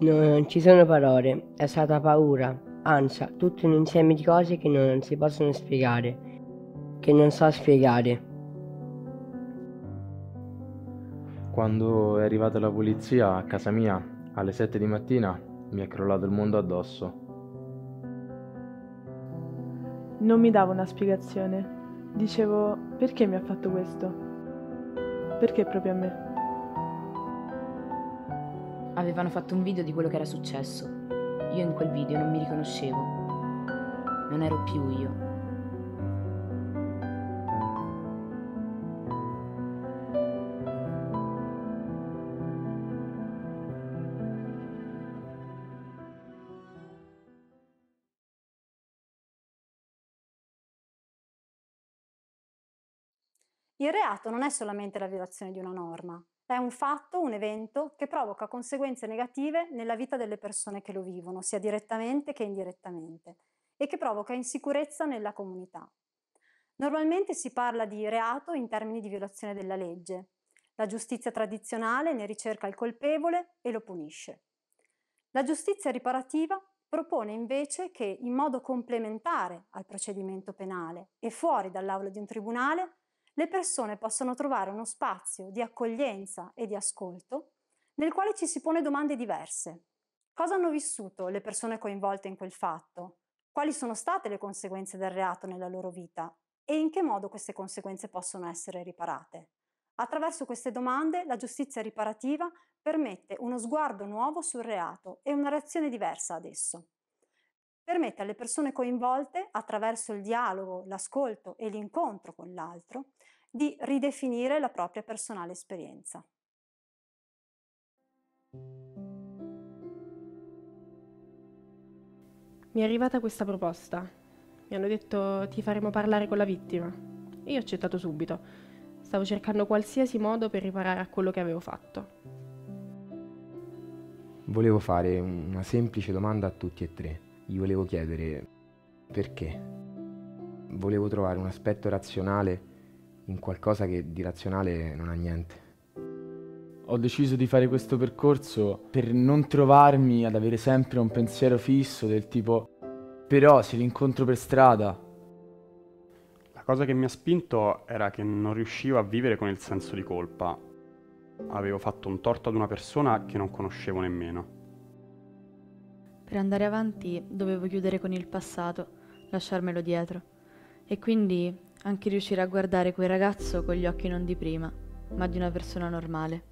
Non ci sono parole, è stata paura, ansia, tutto un insieme di cose che non si possono spiegare, che non so spiegare. Quando è arrivata la polizia a casa mia alle 7 di mattina mi è crollato il mondo addosso. Non mi davo una spiegazione. Dicevo, perché mi ha fatto questo? Perché proprio a me? Avevano fatto un video di quello che era successo. Io in quel video non mi riconoscevo. Non ero più io. Il reato non è solamente la violazione di una norma, è un fatto, un evento che provoca conseguenze negative nella vita delle persone che lo vivono, sia direttamente che indirettamente, e che provoca insicurezza nella comunità. Normalmente si parla di reato in termini di violazione della legge. La giustizia tradizionale ne ricerca il colpevole e lo punisce. La giustizia riparativa propone invece che, in modo complementare al procedimento penale e fuori dall'aula di un tribunale, le persone possano trovare uno spazio di accoglienza e di ascolto nel quale ci si pone domande diverse. Cosa hanno vissuto le persone coinvolte in quel fatto? Quali sono state le conseguenze del reato nella loro vita? E in che modo queste conseguenze possono essere riparate? Attraverso queste domande la giustizia riparativa permette uno sguardo nuovo sul reato e una reazione diversa ad esso. Permette alle persone coinvolte, attraverso il dialogo, l'ascolto e l'incontro con l'altro, di ridefinire la propria personale esperienza. Mi è arrivata questa proposta. Mi hanno detto ti faremo parlare con la vittima. E io ho accettato subito. Stavo cercando qualsiasi modo per riparare a quello che avevo fatto. Volevo fare una semplice domanda a tutti e tre. Gli volevo chiedere perché. Volevo trovare un aspetto razionale in qualcosa che di razionale non ha niente. Ho deciso di fare questo percorso per non trovarmi ad avere sempre un pensiero fisso del tipo però se li incontro per strada. La cosa che mi ha spinto era che non riuscivo a vivere con il senso di colpa. Avevo fatto un torto ad una persona che non conoscevo nemmeno. Per andare avanti dovevo chiudere con il passato, lasciarmelo dietro e quindi anche riuscire a guardare quel ragazzo con gli occhi non di prima, ma di una persona normale.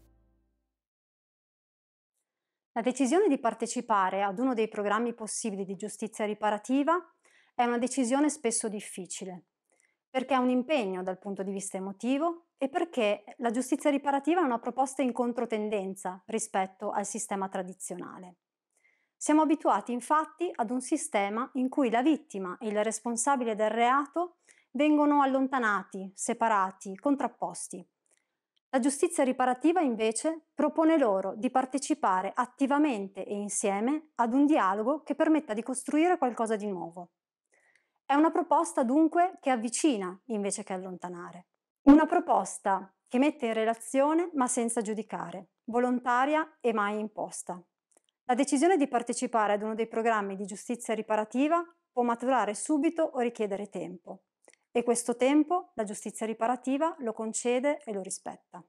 La decisione di partecipare ad uno dei programmi possibili di giustizia riparativa è una decisione spesso difficile, perché è un impegno dal punto di vista emotivo e perché la giustizia riparativa è una proposta in controtendenza rispetto al sistema tradizionale. Siamo abituati infatti ad un sistema in cui la vittima e il responsabile del reato vengono allontanati, separati, contrapposti. La giustizia riparativa invece propone loro di partecipare attivamente e insieme ad un dialogo che permetta di costruire qualcosa di nuovo. È una proposta dunque che avvicina invece che allontanare. Una proposta che mette in relazione ma senza giudicare, volontaria e mai imposta. La decisione di partecipare ad uno dei programmi di giustizia riparativa può maturare subito o richiedere tempo. E questo tempo la giustizia riparativa lo concede e lo rispetta.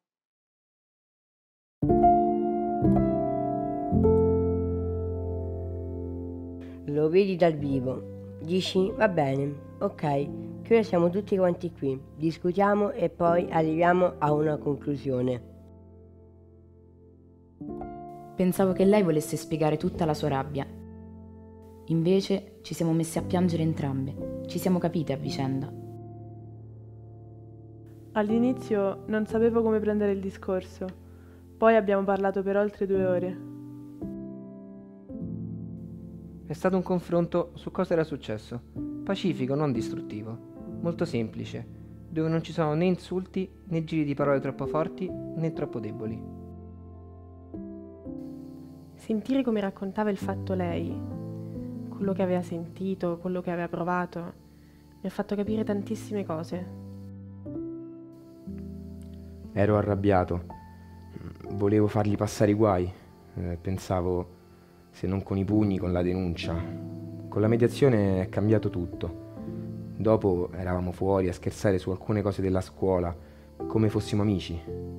Lo vedi dal vivo, dici va bene, ok, che ora siamo tutti quanti qui, discutiamo e poi arriviamo a una conclusione. Pensavo che lei volesse spiegare tutta la sua rabbia. Invece ci siamo messi a piangere entrambe, ci siamo capite a vicenda. All'inizio non sapevo come prendere il discorso, poi abbiamo parlato per oltre 2 ore. È stato un confronto su cosa era successo, pacifico, non distruttivo, molto semplice, dove non ci sono né insulti né giri di parole troppo forti né troppo deboli. Sentire come raccontava il fatto lei, quello che aveva sentito, quello che aveva provato, mi ha fatto capire tantissime cose. Ero arrabbiato, volevo fargli passare i guai, pensavo se non con i pugni, con la denuncia. Con la mediazione è cambiato tutto. Dopo eravamo fuori a scherzare su alcune cose della scuola, come fossimo amici.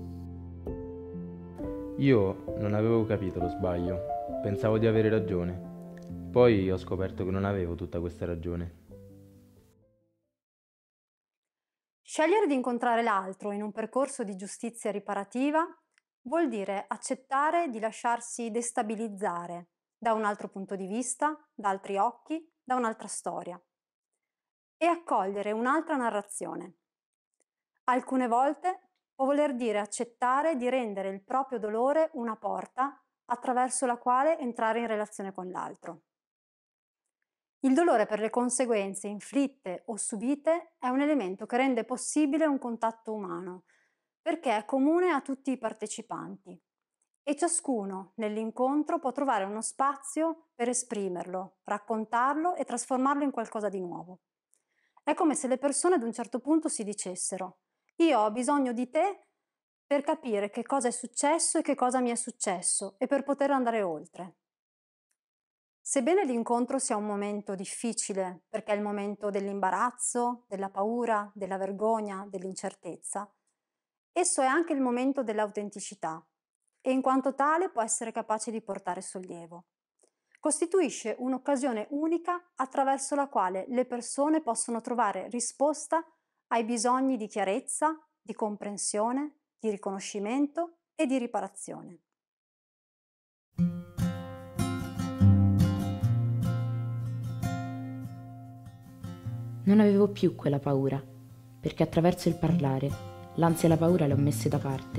Io non avevo capito lo sbaglio, pensavo di avere ragione. Poi ho scoperto che non avevo tutta questa ragione. Scegliere di incontrare l'altro in un percorso di giustizia riparativa vuol dire accettare di lasciarsi destabilizzare da un altro punto di vista, da altri occhi, da un'altra storia e accogliere un'altra narrazione. Alcune volte può voler dire accettare di rendere il proprio dolore una porta attraverso la quale entrare in relazione con l'altro. Il dolore per le conseguenze inflitte o subite è un elemento che rende possibile un contatto umano, perché è comune a tutti i partecipanti e ciascuno nell'incontro può trovare uno spazio per esprimerlo, raccontarlo e trasformarlo in qualcosa di nuovo. È come se le persone ad un certo punto si dicessero: io ho bisogno di te per capire che cosa è successo e che cosa mi è successo e per poter andare oltre. Sebbene l'incontro sia un momento difficile, perché è il momento dell'imbarazzo, della paura, della vergogna, dell'incertezza, esso è anche il momento dell'autenticità e in quanto tale può essere capace di portare sollievo. Costituisce un'occasione unica attraverso la quale le persone possono trovare risposta ai bisogni di chiarezza, di comprensione, di riconoscimento e di riparazione. Non avevo più quella paura, perché attraverso il parlare, l'ansia e la paura le ho messe da parte.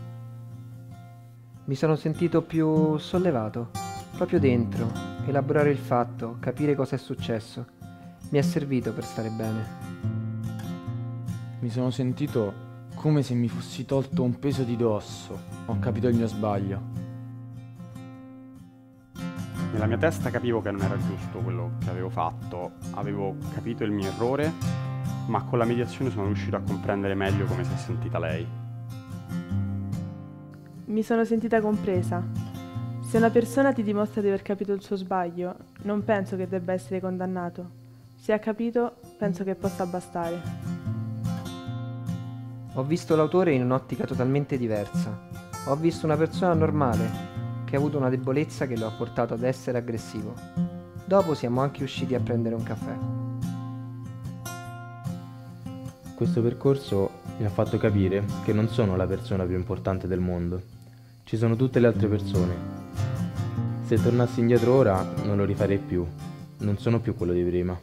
Mi sono sentito più sollevato, proprio dentro. Elaborare il fatto, capire cosa è successo, mi è servito per stare bene. Mi sono sentito come se mi fossi tolto un peso di dosso. Ho capito il mio sbaglio. Nella mia testa capivo che non era giusto quello che avevo fatto, avevo capito il mio errore, ma con la mediazione sono riuscito a comprendere meglio come si è sentita lei. Mi sono sentita compresa. Se una persona ti dimostra di aver capito il suo sbaglio, non penso che debba essere condannato. Se ha capito, penso che possa bastare. Ho visto l'autore in un'ottica totalmente diversa. Ho visto una persona normale che ha avuto una debolezza che lo ha portato ad essere aggressivo. Dopo siamo anche usciti a prendere un caffè. Questo percorso mi ha fatto capire che non sono la persona più importante del mondo. Ci sono tutte le altre persone. Se tornassi indietro ora non lo rifarei più. Non sono più quello di prima.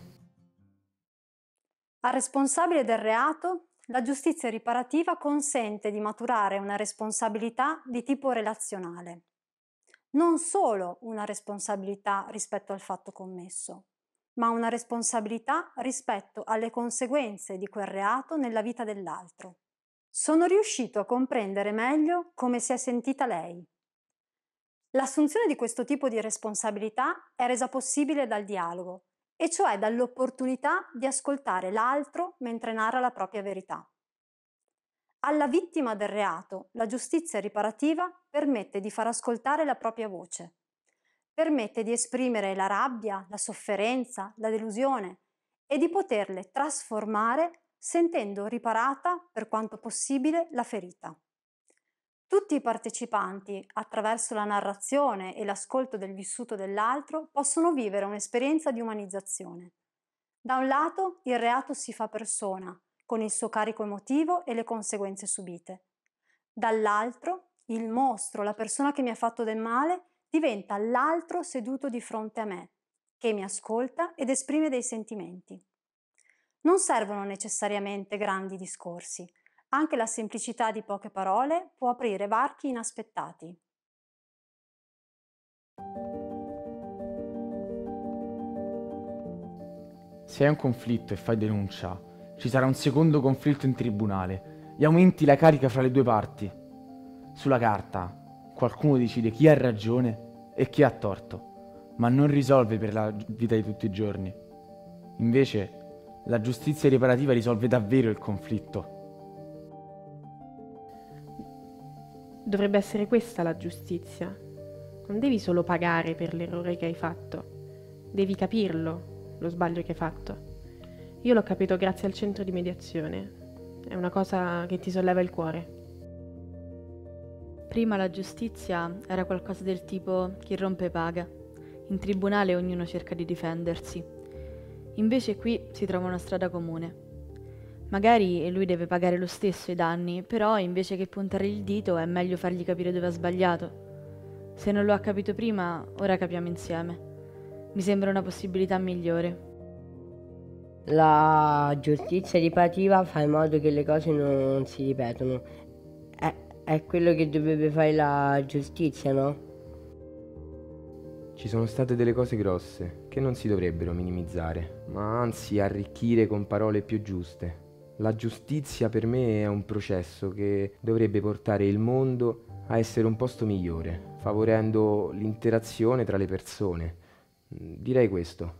Al responsabile del reato, la giustizia riparativa consente di maturare una responsabilità di tipo relazionale. Non solo una responsabilità rispetto al fatto commesso, ma una responsabilità rispetto alle conseguenze di quel reato nella vita dell'altro. Sono riuscito a comprendere meglio come si è sentita lei. L'assunzione di questo tipo di responsabilità è resa possibile dal dialogo, e cioè dall'opportunità di ascoltare l'altro mentre narra la propria verità. Alla vittima del reato, la giustizia riparativa permette di far ascoltare la propria voce, permette di esprimere la rabbia, la sofferenza, la delusione e di poterle trasformare sentendo riparata, per quanto possibile, la ferita. Tutti i partecipanti, attraverso la narrazione e l'ascolto del vissuto dell'altro, possono vivere un'esperienza di umanizzazione. Da un lato, il reato si fa persona, con il suo carico emotivo e le conseguenze subite. Dall'altro, il mostro, la persona che mi ha fatto del male, diventa l'altro seduto di fronte a me, che mi ascolta ed esprime dei sentimenti. Non servono necessariamente grandi discorsi, anche la semplicità di poche parole può aprire varchi inaspettati. Se hai un conflitto e fai denuncia, ci sarà un secondo conflitto in tribunale e aumenti la carica fra le due parti. Sulla carta, qualcuno decide chi ha ragione e chi ha torto, ma non risolve per la vita di tutti i giorni. Invece, la giustizia riparativa risolve davvero il conflitto. Dovrebbe essere questa la giustizia. non devi solo pagare per l'errore che hai fatto, devi capirlo, lo sbaglio che hai fatto. Io l'ho capito grazie al centro di mediazione. È una cosa che ti solleva il cuore. Prima la giustizia era qualcosa del tipo chi rompe paga. In tribunale ognuno cerca di difendersi. Invece qui si trova una strada comune. Magari lui deve pagare lo stesso i danni, però invece che puntare il dito è meglio fargli capire dove ha sbagliato. Se non lo ha capito prima, ora capiamo insieme. Mi sembra una possibilità migliore. La giustizia riparativa fa in modo che le cose non si ripetono. È quello che dovrebbe fare la giustizia, no? Ci sono state delle cose grosse che non si dovrebbero minimizzare, ma anzi arricchire con parole più giuste. La giustizia per me è un processo che dovrebbe portare il mondo a essere un posto migliore, favorendo l'interazione tra le persone. Direi questo.